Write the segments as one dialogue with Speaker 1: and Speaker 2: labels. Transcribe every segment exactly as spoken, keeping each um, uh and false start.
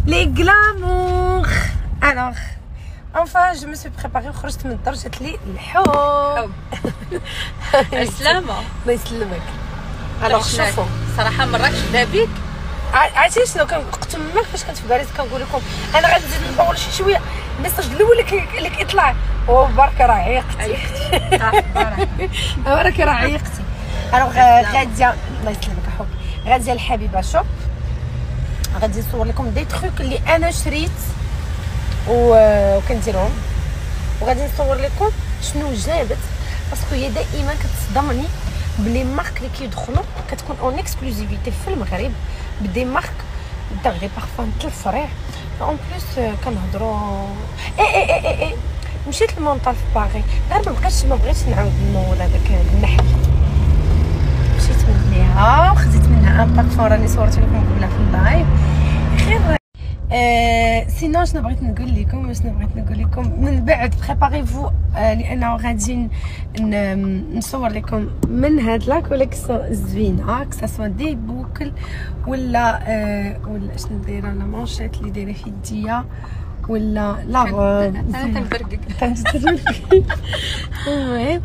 Speaker 1: لي غلامور. الوغ انفا جو مي سوي بريباري وخرجت من الدار جات لي الحب.
Speaker 2: السلامه
Speaker 1: الله يسلمك. الوغ شوفوا
Speaker 2: صراحه مراكش بدا بيك.
Speaker 1: عرفتي شنو كنت تما فاش كنت في باريس كنقول لكم انا غادي نزيد نطول شي شويه. الميساج الاول اللي كيطلع هو برك راه عيقتي. برك راه عيقتي. الوغ غاديه الله يسلمك احب غاديه الحبيبه شوب. غادي نصور لكم دي تروك اللي انا شريت وكنديرهم وغادي نصور لكم شنو جابت باسكو هي دائما كتصدمني بلي مارك اللي كيدخلوا كتكون اون اكسكلوزيفيتي في المغرب بدي مارك داغ دي بارفان تاع الفريع اون بليس كنهضروا اي اي اي اي, اي. مشيت للمونطال في باغي غير ما بقيتش ما بغيتش نعاود نمول هذاك النحل. مشيت من ليها وخديت منها ان بارفان راني صورت لكم قبلها في اللايف خير. آه سينو شنو بغيت نقول لكم شنو بغيت نقول لكم من بعد بريباري فو آه لانه غادي نصور لكم من هاد لا كوليكسيون زوينه كساسوا دي بوكل ولا آه ولا شنو دايره لا مونشيت اللي دايره في يديا ولا لا غوب
Speaker 2: انا تنبرقك
Speaker 1: المهم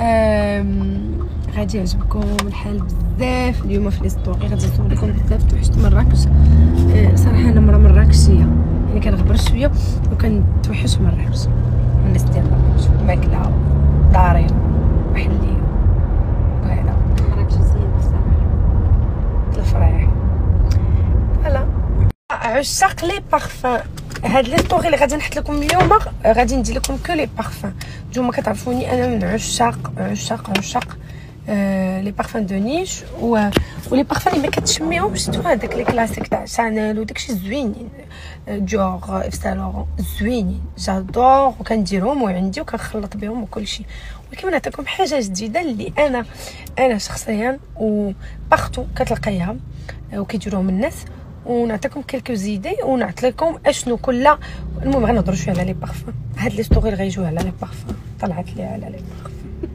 Speaker 1: غادي يعجبكم الحال بزاف. اليوم في لي ستوري غادي نصور لكم بزاف توحشت مراكش. أه صراحه انا مرا مراكشيه يعني كنغبر شويه وكنتوحش مراكش الناس ديال مراكش ماكله داريه محليه وهذا
Speaker 2: مراكش زين بصراحه
Speaker 1: الفريح. فوالا عشاق لي بارفان. هاد لي ستوري اللي غادي نحط لكم اليوم غادي ندير لكم كو لي بارفان. نتوما كتعرفوني انا من عشاق عشاق عشاق آه لي بارفان دو نيش و ولي بارفان اللي ما كتشميهمش تو هذاك لي كلاسيك تاع شانيل وداكشي زوينين ديور اف سان لورون زوينين جادور وكنديرهم وعندي وكنخلط بهم وكلشي. ولكن نعطيكم حاجه جديده اللي انا انا شخصيا وبارتو كتلقايها وكيديروهم الناس ونعطيكم كلكو زيدي ونعطي لكم اشنو كل. المهم غنهضروا شويه على لي بارفان. هاد لي ستوري غيجيو على لي بارفان طلعت لي على لي بارفان.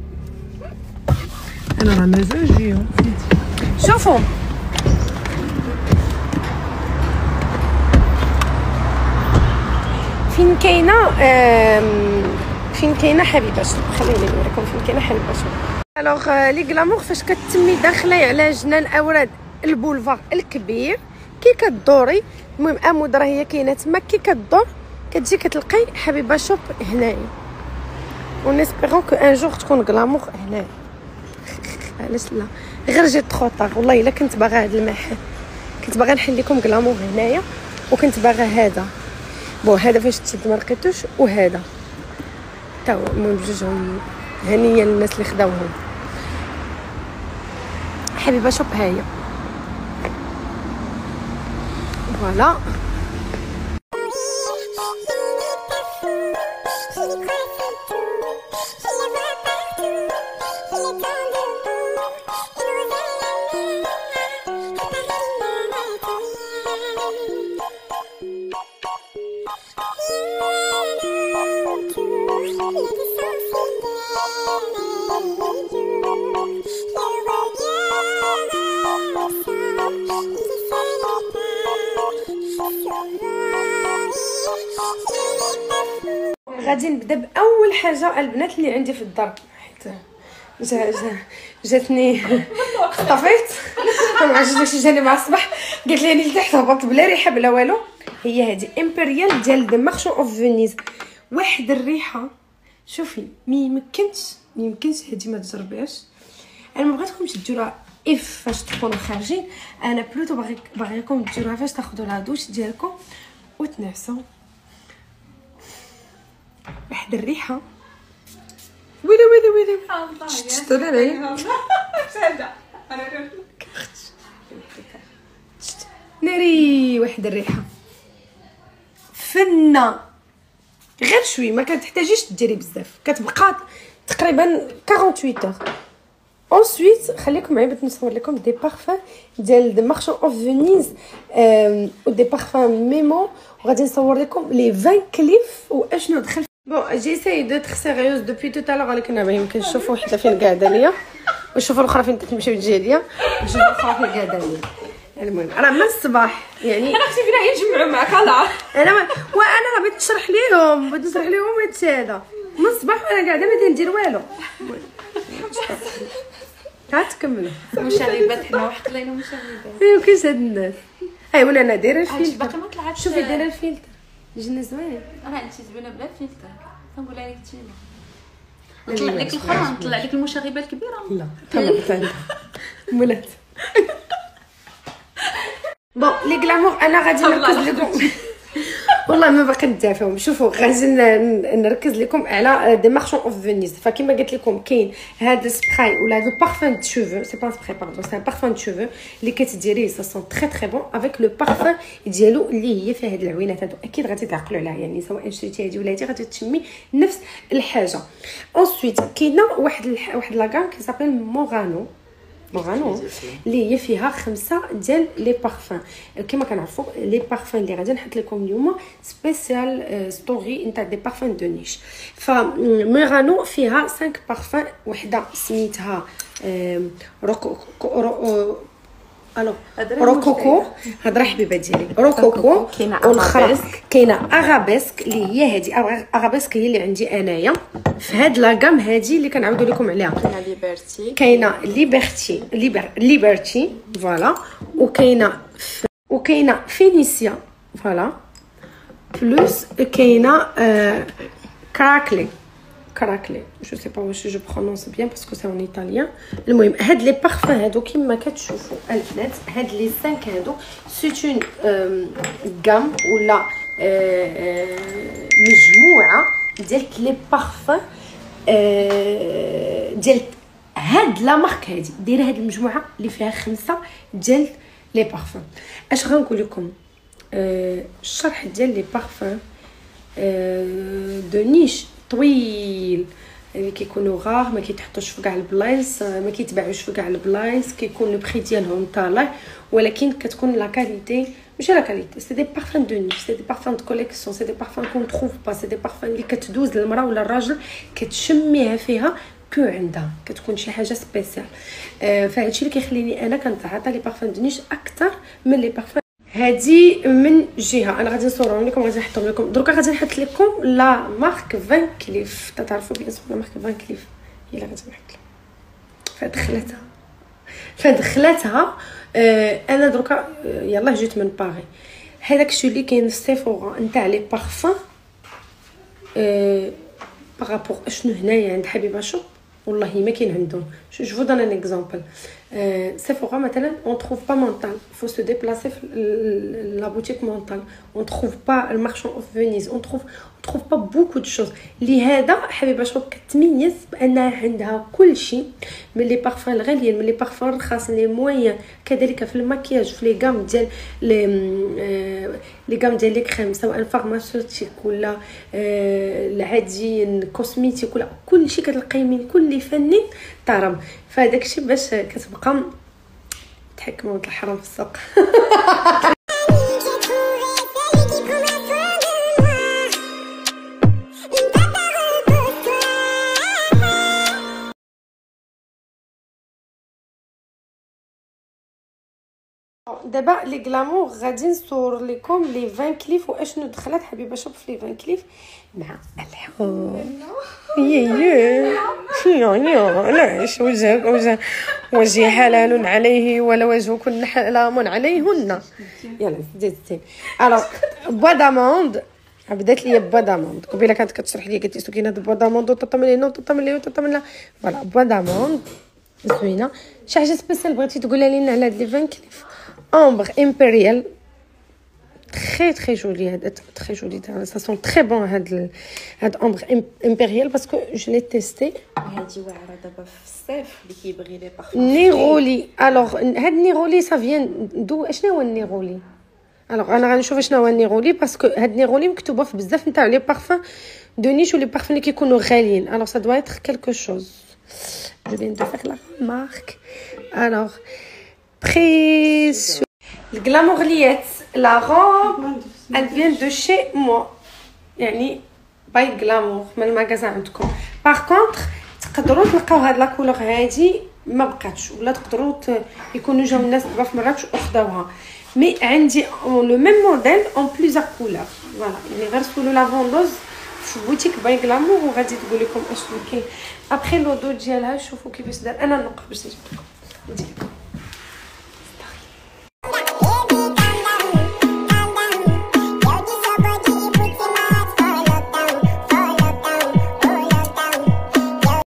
Speaker 1: انا راه مزاجي شوفوا فين كاينه فين كاينه حبيبات. خليني نوريكم فين كاينه حبيبات. الوغ لي غلامور فاش كتمي داخله على جنان اوراد البولفار الكبير كي كدوري. المهم امود راه هي كاينه تما كي كدور كتجي كتلقاي حبيبه شوب هنايا ونسبيرون كو ان جور تكون غلامور هنايا. علاش لا غير جيت تخوطار والله الا كنت باغا هاد المحل كنت باغا نحل لكم غلامور هنايا وكنت باغا هذا بون هذا فاش تشد ما لقيتوش وهذا تا هو. المهم بجوجهم هنيه للناس اللي خداوهم. حبيبه شوب هاهي فوالا. غادي نبدا باول حاجه البنات اللي عندي في الدار حيت جا جا جاتني طفيت ما عرفتش واش جاني مع الصباح قالت لي راني لتحت هبطت بلا ريحه بلا والو. هي هذه امبريال ديال دي مارشون اوف فينيس. واحد الريحه شوفي ما يمكنش ما يمكنش هذه ما تجربيهاش. انا ما بغيتكمش ديروها اف فاش تكونوا خارجين. انا بلوتو باغي باغيكم ديروها فاش تاخذوا لا دوش ديالكم وتنعسوا. واحد الريحه ويلي ويلي ويلي شفتوا لي ناري. واحد الريحه فنه غير شوي ما كتحتاجيش ديري بزاف كتبقى تقريبا ثمانية وأربعين اور. ensuite خليكم معايا باش نصور لكم دي بارفان ديال دي مارشون اوف فينيس و دي بارفان ميمو وغادي نصور لكم لي عشرين كليف واشنو دخل. بون جيساي دو تخ سيريوز دوبي تو تالور ولكن ما يمكنش. شوفوا وحده فين قاعده ليا وشوفوا الاخرى فين تمشي وتجي ليا وشوفوا الاخرى فين قاعده ليا. المهم راه من الصباح يعني
Speaker 2: انا اختي فينا يجمعوا معك لا
Speaker 1: انا ما... وانا راه بغيت نشرح ليهم بغيت نشرح ليهم هادشي هذا من الصباح وانا قاعده ما ندير والو. ها تكملوا
Speaker 2: مشاغبات حنا وحق لينا مشاغبات.
Speaker 1: ايوا كاين هاد الناس. اي ولا انا دايره
Speaker 2: هادشي
Speaker 1: الفيلتر
Speaker 2: باقي ما طلعتش.
Speaker 1: شوفي دايره الفيلتر جينا زوين.
Speaker 2: انا انت زوينه بلا فلتر كنقول لك تيما
Speaker 1: لا،
Speaker 2: نطلع
Speaker 1: لا،
Speaker 2: لك
Speaker 1: لا،
Speaker 2: الاخرى
Speaker 1: لا.
Speaker 2: نطلع لك المشاغبه الكبيره.
Speaker 1: لا طلعت عندها مولات. بون لي كلامور انا غادي نركز لكم والله ما باقي نتفاهم. شوفوا غادي نركز لكم على دي مارشون اوف فينيس. فكما قلت لكم كاين هذا سبراي ولا دو بارفان دو شوفو سي با سبراي باردون سي ان بارفان دو شوفو اللي كتديريه سا سون تري تري بون افيك لو بارفان ديالو اللي هي فيها هاد العوينات هادو اكيد غادي تعقلوا عليها يعني سواء شريتي هادي ولا هادي غادي تشمي نفس الحاجه. اونسويت كاينه واحد الح... واحد لاكام كي سابيل مورانو مورانو اللي هي فيها خمسه ديال لي بارفان. كما كنعرفوا لي بارفان اللي غادي نحط لكم اليوم سبيسيال ستوري نتاع دي بارفان دو نيش. فمورانو فيها خمسة بارفان وحده سميتها روكو الو روكوكو هضره حبيبه ديالي روكوكو والاخرى كاينه اغابيسك اللي هي هذه اغابيسك هي اللي عندي انايا في هاد لاكام هذه اللي كنعاودوا لكم عليها.
Speaker 2: كاينه ليبرتي
Speaker 1: كاينه ليبرتي ليبر ليبرتي فوالا وكاينه وكاينه فينيسيا فوالا بلوس كاينه آه كراكلي كراكلي جو سي با واش جو برونونس بيان باسكو سي اون ايطاليان. المهم هاد لي بارفان هادو كيما كتشوفوا البنات هاد لي خمسة هادو سي اون غام ولا مجموعه ديال لي بارفان ديال هاد لا مارك هادي دايره هاد المجموعه اللي فيها خمسه ديال لي بارفان. اش غنقول لكم الشرح ديال لي بارفان دو نيش طويل اللي كيكونوا غار ما كيتحطوش في كاع البلايص ما كيتباعوش في كاع البلايص كيكون لو بري ديالهم طالع ولكن كتكون لا كاليتي ماشي لا كاليتي سي دي بارفان دو نيش سي دي بارفان دو كوليكسيون سي دي بارفان كون تروف با سي دي بارفان اللي كتدوز للمراه ولا الراجل كتشميها فيها كو عندها كتكون شي حاجه سبيسيال. آه فهادشي اللي كيخليني انا كنتعاطى لي بارفان دو نيش اكثر من لي بارفان هادي من جهه. انا غادي نصورهم لكم غادي نحطهم لكم دروكا غادي نحط لكم لا مارك فان كليف تعرفوا بيان سور لا مارك فان كليف هي اللي غادي نحط لكم فدخلتها فدخلتها آه انا دروكا آه يلاه جيت من باغي هذاك الشيء اللي كاين في سيفورا نتاع لي بارفان آه بارابور اشنو هنايا عند حبيبه شوب والله ما كاين عندهم. جو دون ان اكزامبل سيفورا مثلا اون تروف با مونطال فو سو ديبلاسي في لا بوتيك مونطال اون تروف با المارشون اوف فينيس اون تروف تروف با بوكو دو شوز. لهذا حبيبه شوب كتميز بانها عندها كل شيء من لي بارفان الغاليين من لي بارفان الرخاص لي موين كذلك في المكياج في لي غام ديال لي لي غام ديال لي كريم سواء فارماسيوتيك ولا العاديين كوسميتيك ولا كل شيء كتلقاي من كل فن طرب. فهداك الشيء باش كتبقى تحكموا الحرام في السوق. دابا لي غلامور غادي نصور لكم لي عشرين كليف واشنو دخلت حبيبه شوف في لي عشرين كليف مع الحب يا يا يا علاش وجهك وجه وجهي حلال عليه ولا وجهكن حرام عليهن يلا زيد زيد. الوغ بوا داموند بدات لي بوا داموند قبيله كانت كتشرح لي قالت لي كاينه بوا داموند وتطمن لي وتطمن لي وتطمن لها فوالا بوا داموند زوينه. شي حاجه سبيسيال بغيتي تقولها لينا على هاد لي عشرين كليف امبر امبريال très très joli هذا très joli ça sent très bon هذا هذا امبر امبريال باسكو جو لي تيستي
Speaker 2: هادي واعره دابا في الصيف اللي كيبغي لي بارفان
Speaker 1: نيرولي. الوغ هاد نيرولي ça vient دو اشنو هو النيرولي. الوغ انا غنشوف شنو هو النيرولي باسكو هاد نيرولي مكتوبه في بزاف نتاع لي بارفان دو نيش ولي بارفان اللي كيكونوا غاليين. الوغ ça doit être quelque chose je viens de faire la remarque. الوغ précieux الغلامورليات لا روب elle vient de chez moi يعني باي غلامور من المغازان عندكم. باغ كونطخ تقدروا تلقاو هاد لا كولور هادي ما بقاتش ولا تقدروا يكونوا جاو الناس دابا في مراكش وخداوها مي عندي لو ميم موديل اون بليزيور كولور فوالا يعني غير سولو لا فوندوز في بوتيك باي غلامور وغادي تقول لكم اشنو كاين ابخي لو دو ديالها شوفوا كيفاش دار انا نوقف باش نجيب لكم